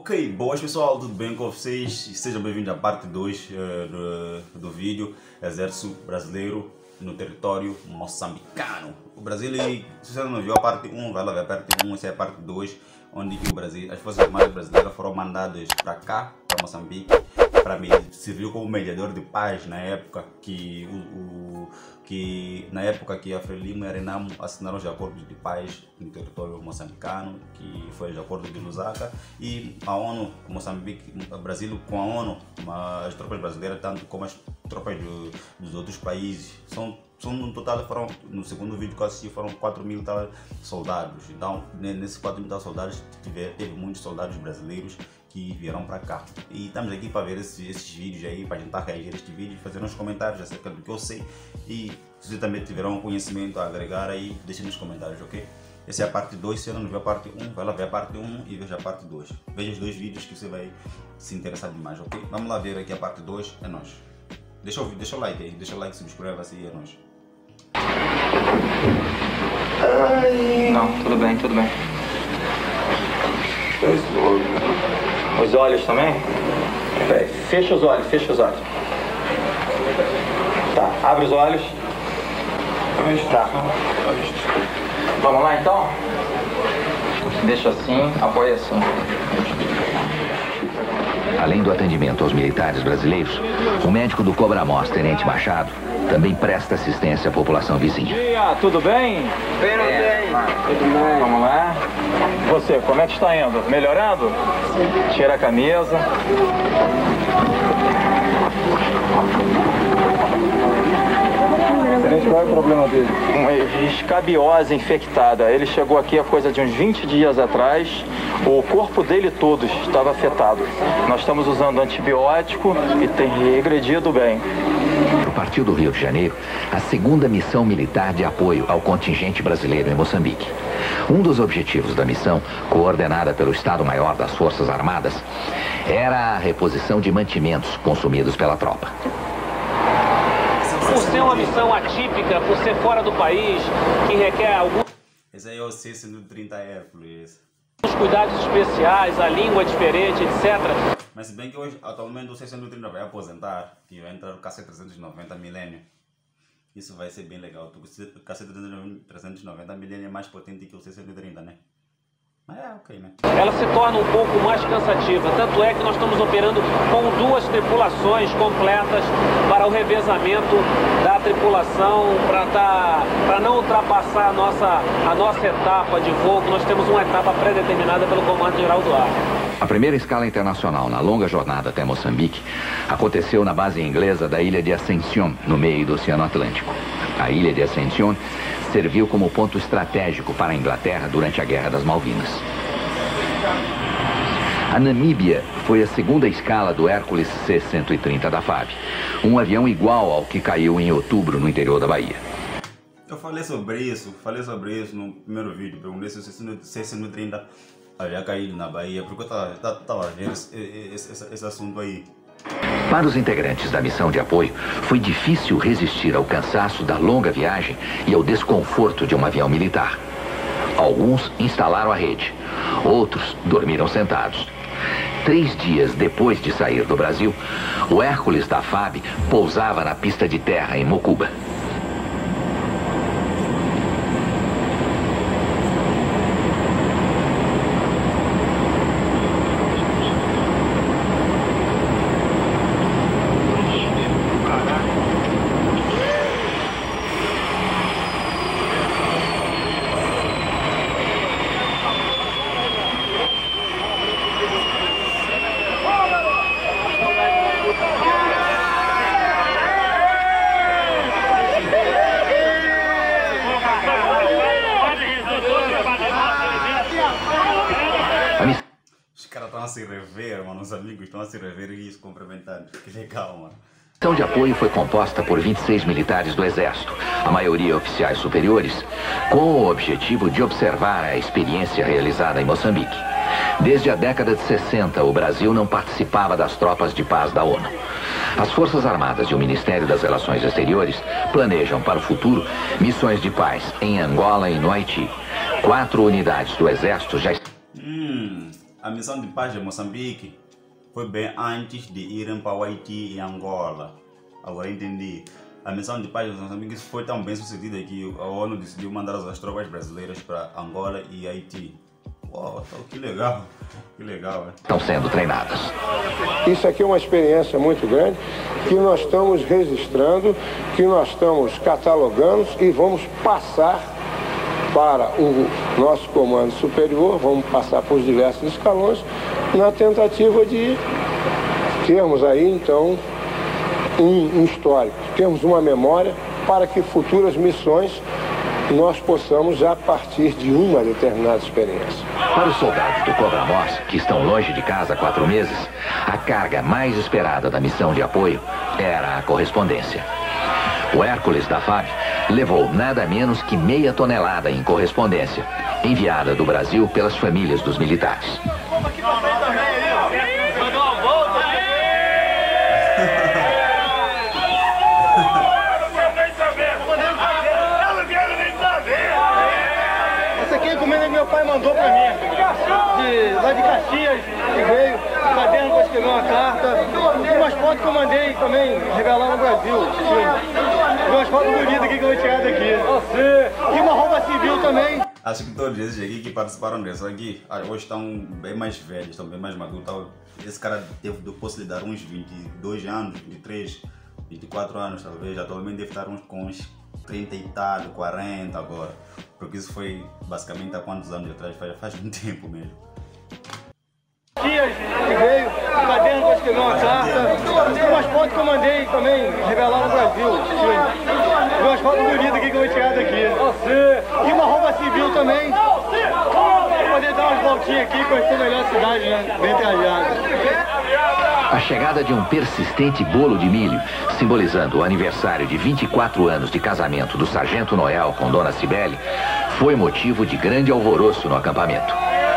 Ok, boas pessoal, tudo bem com vocês? Sejam bem-vindos à parte 2 do vídeo Exército Brasileiro no território moçambicano. O Brasil, se você não viu a parte 1, vai lá ver a parte 1, essa é a parte 2, onde o Brasil, as Forças Armadas Brasileiras foram mandadas para cá, para Moçambique, para servir como mediador de paz na época que a Frelimo e a Renamo assinaram os acordos de paz no território moçambicano, que foi o acordo de Lusaka, e a ONU, o Brasil com a ONU, as tropas brasileiras, tanto como as tropas dos outros países, são no total, no segundo vídeo que eu assisti, foram 4.000 soldados. Então, nesses 4.000 soldados, teve muitos soldados brasileiros que vieram para cá. E estamos aqui para ver esses vídeos aí, para tentar reagir a este vídeo, fazer uns comentários acerca do que eu sei. E se você também tiver um conhecimento a agregar aí, deixe nos comentários, ok? Essa é a parte 2, se você não viu a parte 1, vai lá ver a parte 1 e veja a parte 2. Veja os dois vídeos que você vai se interessar demais, ok? Vamos lá ver aqui a parte 2, é nóis. Deixa o like aí, deixa o like, subscreva-se e é nóis. Não, tudo bem, tudo bem. Os olhos também? Fecha os olhos, fecha os olhos. Tá, abre os olhos. Tá. Vamos lá então? Deixa assim, apoia assim. Além do atendimento aos militares brasileiros, o médico do Cobra-Mós, Tenente Machado, também presta assistência à população vizinha. Bom dia, tudo bem? Bem. Tudo bem. Vamos lá. Você, como é que está indo? Melhorando? Tira a camisa. Qual é o problema dele? Uma escabiose infectada. Ele chegou aqui há coisa de uns 20 dias atrás. O corpo dele todo estava afetado. Nós estamos usando antibiótico e tem regredido bem. Partiu do Rio de Janeiro a segunda missão militar de apoio ao contingente brasileiro em Moçambique. Um dos objetivos da missão, coordenada pelo Estado-Maior das Forças Armadas, era a reposição de mantimentos consumidos pela tropa. Por ser uma missão atípica, por ser fora do país, que requer alguns Esse aí é o C-130 Hércules. cuidados especiais, a língua é diferente, etc. Mas se bem que hoje, atualmente, o C-130 vai aposentar, que vai entrar o KC-390 Millennium. Isso vai ser bem legal. O KC-390 Millennium é mais potente que o C-130, né? Mas é ok, né? Ela se torna um pouco mais cansativa, tanto é que nós estamos operando com duas tripulações completas para o revezamento da tripulação, para não ultrapassar a nossa etapa de voo, que nós temos uma etapa pré-determinada pelo Comando Geral do Ar. A primeira escala internacional na longa jornada até Moçambique aconteceu na base inglesa da ilha de Ascension, no meio do Oceano Atlântico. A ilha de Ascension serviu como ponto estratégico para a Inglaterra durante a Guerra das Malvinas. A Namíbia foi a segunda escala do Hércules C-130 da FAB, um avião igual ao que caiu em outubro no interior da Bahia. Eu falei sobre isso no primeiro vídeo, perguntei se o C-130 havia caído na Bahia, porque eu estava vendo esse assunto aí. Para os integrantes da missão de apoio, foi difícil resistir ao cansaço da longa viagem e ao desconforto de um avião militar. Alguns instalaram a rede, outros dormiram sentados. 3 dias depois de sair do Brasil, o Hércules da FAB pousava na pista de terra em Mocuba. Os caras estão a se rever, mano. Os amigos estão a se rever e se cumprimentando. Que legal, mano. A missão de apoio foi composta por 26 militares do Exército, a maioria oficiais superiores, com o objetivo de observar a experiência realizada em Moçambique. Desde a década de 60, o Brasil não participava das tropas de paz da ONU. As Forças Armadas e o Ministério das Relações Exteriores planejam para o futuro missões de paz em Angola e no Haiti. 4 unidades do Exército já... A missão de paz de Moçambique foi bem antes de irem para o Haiti e Angola. Agora entendi. A missão de paz de Moçambique foi tão bem sucedida que a ONU decidiu mandar as tropas brasileiras para Angola e Haiti. Uau, que legal, que legal. Estão sendo treinadas. Isso aqui é uma experiência muito grande que nós estamos registrando, que nós estamos catalogando e vamos passar para o nosso comando superior, vamos passar por diversos escalões na tentativa de termos aí então um histórico, termos uma memória para que futuras missões nós possamos, a partir de uma determinada experiência. Para os soldados do Cobra Morse, que estão longe de casa há 4 meses, a carga mais esperada da missão de apoio era a correspondência. O Hércules da FAB levou nada menos que meia tonelada em correspondência, enviada do Brasil pelas famílias dos militares. Meu pai mandou pra mim, lá de Caxias, que veio, caderno para escrever uma carta, e umas fotos que eu mandei também revelar no Brasil. Tem umas fotos bonitas aqui que eu vou tirar daqui. E uma roupa civil também. Acho que todos esses aqui que participaram dessa aqui, hoje estão bem mais velhos, estão bem mais maduros. Esse cara eu posso lhe dar uns 22 anos, 23, 24 anos talvez, atualmente deve estar com uns 30 e tal, 40 agora. Porque isso foi basicamente há quantos anos atrás? Faz um tempo mesmo. Dias que veio, caderno para escrever uma carta, e umas fotos que eu mandei também revelar no Brasil. Tem umas fotos bonitas aqui que eu vou tirar daqui. E uma roupa civil também, para poder dar umas voltinhas aqui e conhecer melhor a cidade, né? Bem trajado. A chegada de um persistente bolo de milho, simbolizando o aniversário de 24 anos de casamento do Sargento Noel com Dona Cibele, foi motivo de grande alvoroço no acampamento.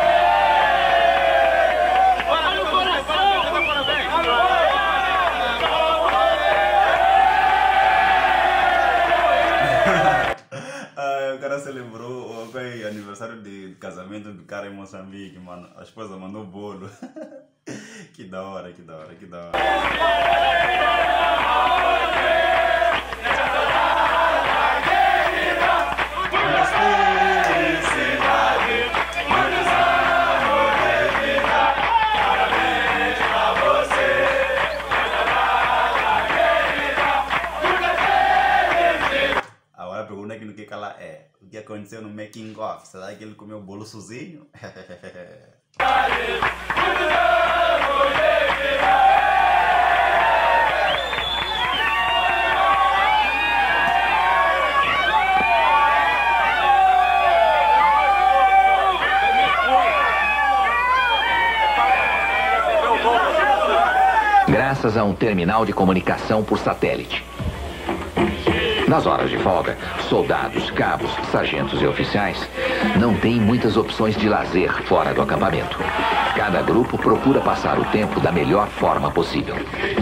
O cara celebrou o aniversário de casamento do cara em Moçambique, mano. A esposa mandou bolo. Que da hora, que da hora, que da hora. Agora a pergunta que não quer calar é: o que aconteceu no making off? Será que ele comeu o bolo sozinho? Graças a um terminal de comunicação por satélite. Nas horas de folga, soldados, cabos, sargentos e oficiais não têm muitas opções de lazer fora do acampamento. Cada grupo procura passar o tempo da melhor forma possível.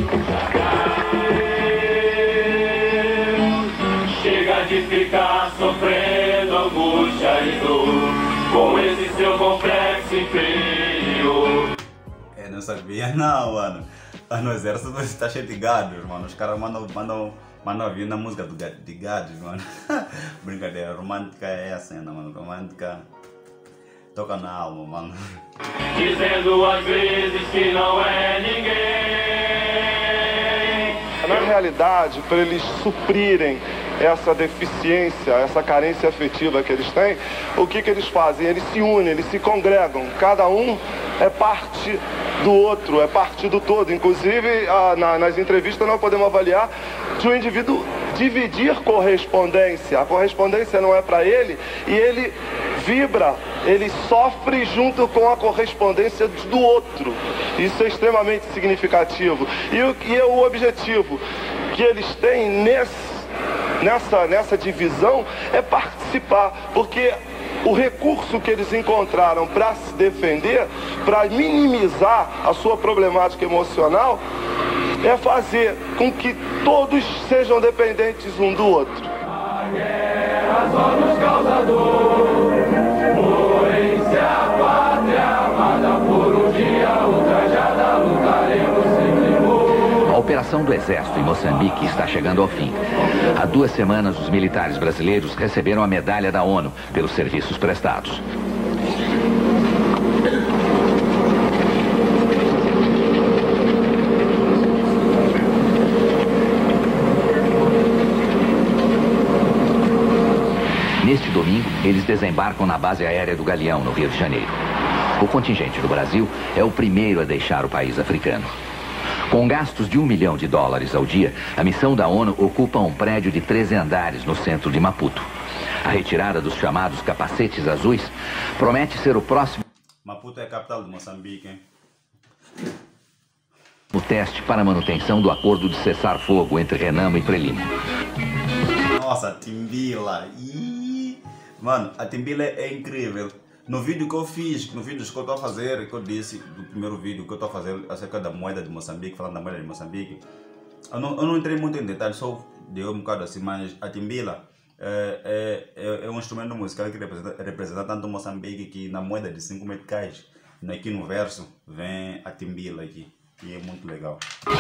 Chega de ficar sofrendo angústia e dor com esse seu complexo inferior. Não sabia não, mano. No exército está cheio de gados, mano. Os caras mandam vir na música de gados, mano. Brincadeira, romântica é a cena, mano. Romântica toca na alma, mano. Dizendo às vezes que não é ninguém. Na realidade, para eles suprirem essa deficiência, essa carência afetiva que eles têm, o que eles fazem? Eles se unem, eles se congregam. Cada um é parte do outro, é parte do todo. Inclusive, nas entrevistas nós podemos avaliar de um indivíduo dividir correspondência. A correspondência não é para ele e ele vibra, ele sofre junto com a correspondência do outro. Isso é extremamente significativo. E o objetivo que eles têm nessa divisão é participar, porque o recurso que eles encontraram para se defender, para minimizar a sua problemática emocional, é fazer com que todos sejam dependentes um do outro. A guerra só nos causa dor, porém se a pátria amada por operação do Exército em Moçambique está chegando ao fim. Há 2 semanas, os militares brasileiros receberam a medalha da ONU pelos serviços prestados. Neste domingo, eles desembarcam na base aérea do Galeão, no Rio de Janeiro. O contingente do Brasil é o primeiro a deixar o país africano. Com gastos de $1 milhão ao dia, a missão da ONU ocupa um prédio de 13 andares no centro de Maputo. A retirada dos chamados capacetes azuis promete ser o próximo... Maputo é a capital de Moçambique, hein? O teste para a manutenção do acordo de cessar-fogo entre Renamo e Frelimo. Nossa, Timbila! Mano, a Timbila é incrível. No vídeo que eu fiz, no vídeo que eu estou a fazer, que eu disse, do primeiro vídeo que eu estou a fazer acerca da moeda de Moçambique, falando da moeda de Moçambique, eu não entrei muito em detalhes, só dei um bocado assim, mas a Timbila é um instrumento musical que representa tanto Moçambique que na moeda de 5 meticais, aqui no verso, vem a Timbila aqui, e é muito legal.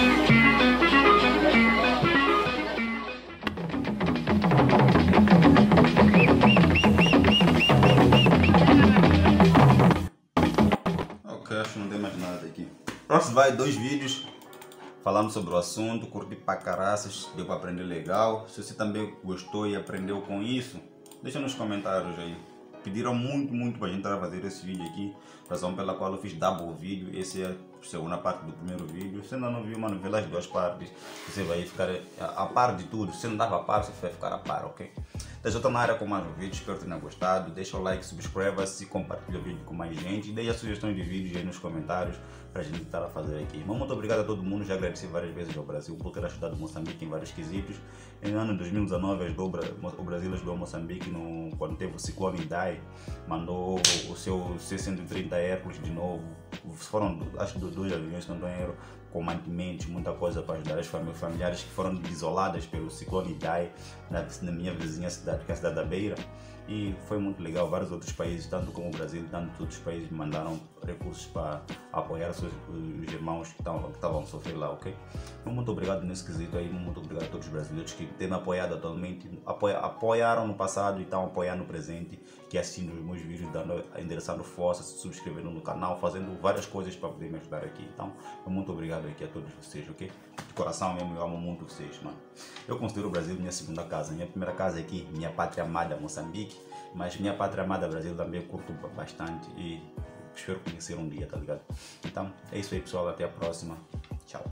Acho que não tem mais nada aqui. Próximo vai 2 vídeos falando sobre o assunto, curti pra caraças, deu pra aprender legal. Se você também gostou e aprendeu com isso, deixa nos comentários aí. Pediram muito pra gente fazer esse vídeo aqui, razão pela qual eu fiz double vídeo. Esse é a segunda parte do primeiro vídeo. Se ainda não viu, mano, vê lá as 2 partes. Você vai ficar a par de tudo. Se não dava a par, você vai ficar a par, ok? Eu estou na área com mais um vídeo, espero que tenha gostado. Deixa o like, subscreva-se, compartilha o vídeo com mais gente. E deixa sugestões de vídeos aí nos comentários para a gente estar a fazer aqui. Mas muito obrigado a todo mundo, já agradeci várias vezes ao Brasil por ter ajudado Moçambique em vários quesitos. Em ano 2019 o Brasil ajudou Moçambique quando teve o ciclone Idai, mandou o seu C-130 Hércules de novo. Foram acho que 2 aviões, não eram com mantimentos, muita coisa para ajudar as familiares que foram isoladas pelo ciclone Idai na minha vizinha cidade, que é a cidade da Beira. E foi muito legal. Vários outros países, tanto como o Brasil, tanto outros países mandaram recursos para apoiar os irmãos que estavam a sofrer lá, ok? Então, muito obrigado nesse quesito aí, muito obrigado a todos os brasileiros que têm me apoiado atualmente, apoiaram no passado e estão apoiando no presente, que assistindo os meus vídeos, endereçando força, se subscrevendo no canal, fazendo várias coisas para poder me ajudar aqui. Então, muito obrigado aqui a todos vocês, ok? De coração mesmo, eu amo muito vocês, mano. Eu considero o Brasil minha segunda casa. Minha primeira casa é aqui, minha pátria amada Moçambique, mas minha pátria amada Brasil também eu curto bastante e espero conhecer um dia, tá ligado? Então, é isso aí, pessoal, até a próxima.